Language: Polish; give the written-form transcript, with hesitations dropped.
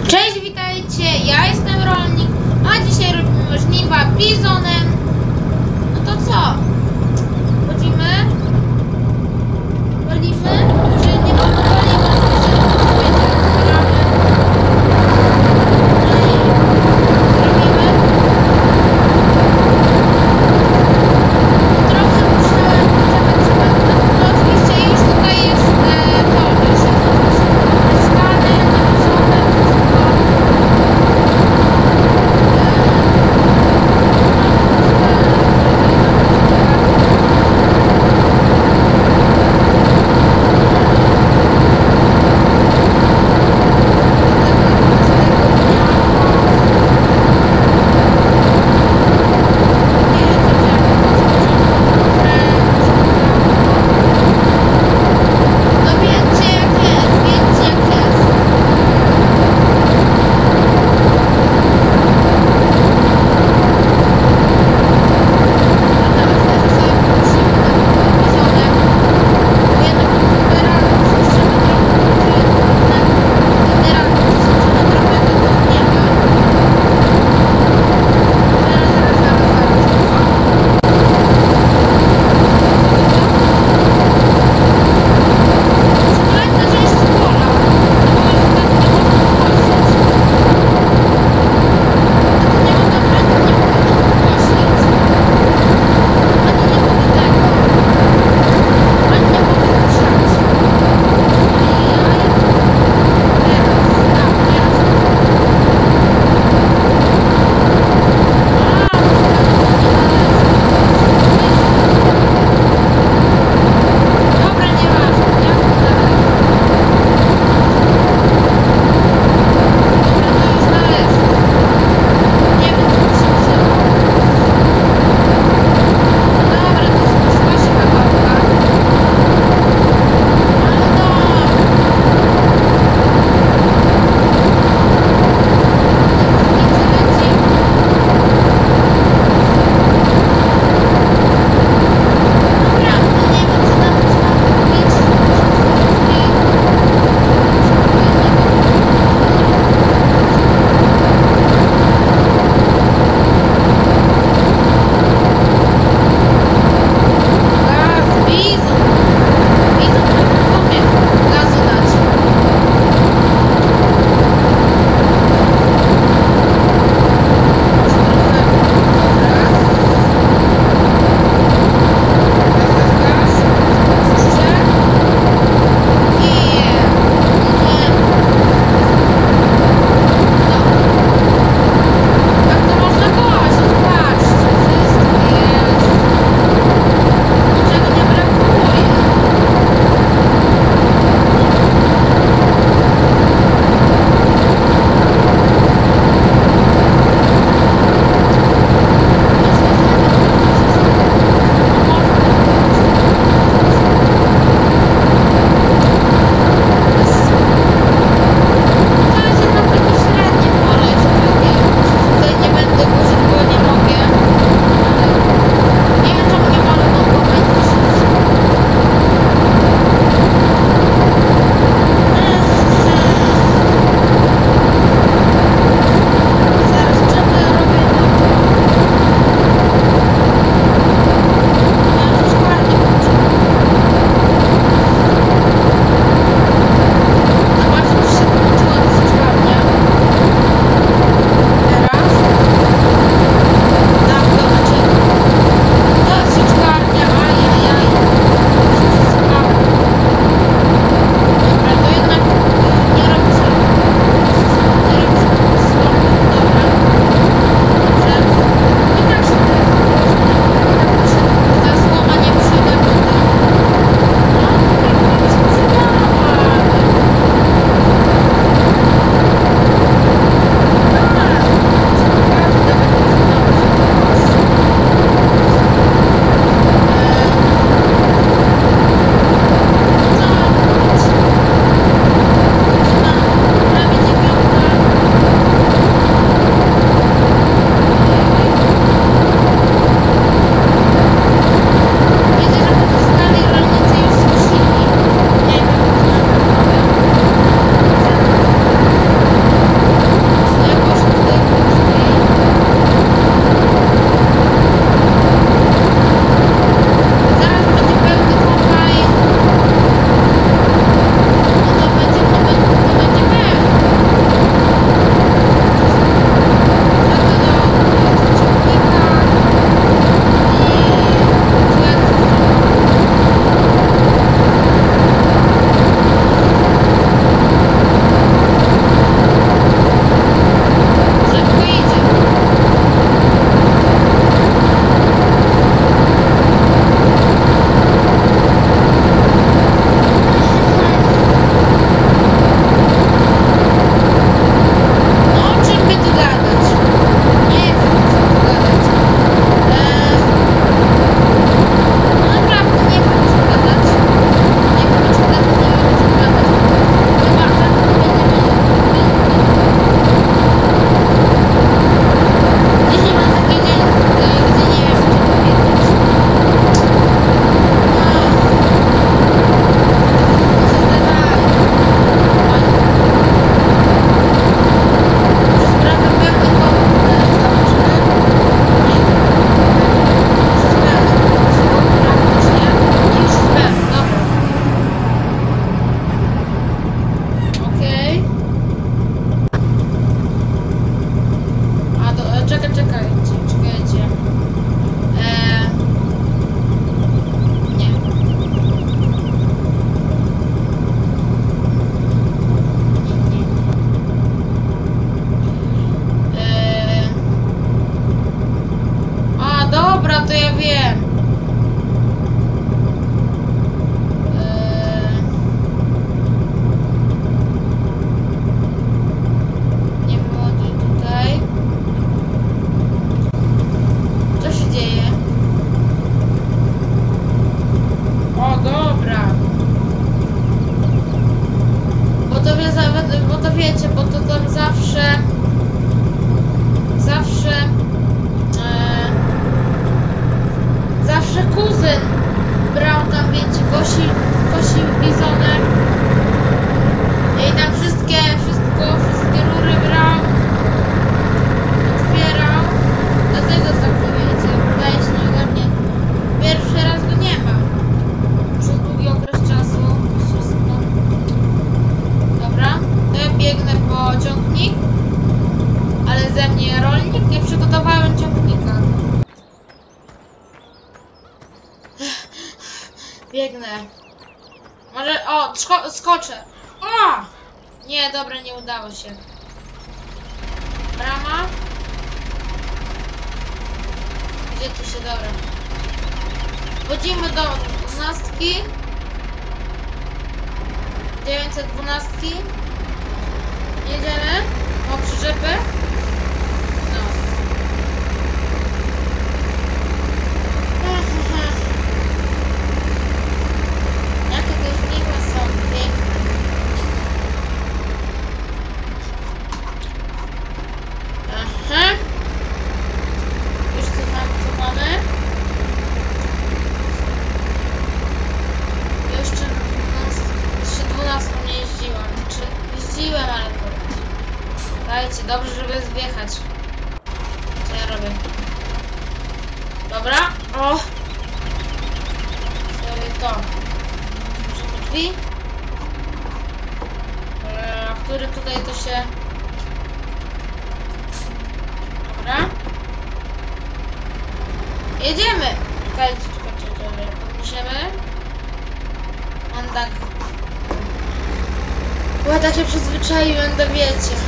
Cześć, witajcie, ja jestem Rolnik, a dzisiaj robimy żniwa bizonem. No to co? Chodzimy? Walimy? Że nie walimy, to tam zawsze kuzyn brał tam, wiecie, kosił bizonek i tam wszystkie rury brał, otwierał, dlatego tak to wiecie, wydaje się ode mnie, pierwszy raz go nie ma, przez długi okres czasu, wszystko. Dobra, to ja biegnę po ciągnik, ale ze mnie rolnik, nie przygotowałem ciągnika. Biegnę. Może... O! Skoczę! O! Nie, dobra, nie udało się. Brama. Gdzie tu się... Dobra. Wchodzimy do 12. 912. Jedziemy. O, przyczepy. No. Jakie te żniwa są piękne. Aha. Już co mamy? Jeszcze 12 nie jeździłam. Jeździłem, ale to... Dajcie, dobrze, żeby zjechać. Co ja robię? Dobra. O! Zrobię to. Możemy drzwi. A który tutaj to się... Dobra. Jedziemy! Dajcie, czekajcie, podniesiemy. On tak... Bo ja tak się przyzwyczaiłem do, wiecie,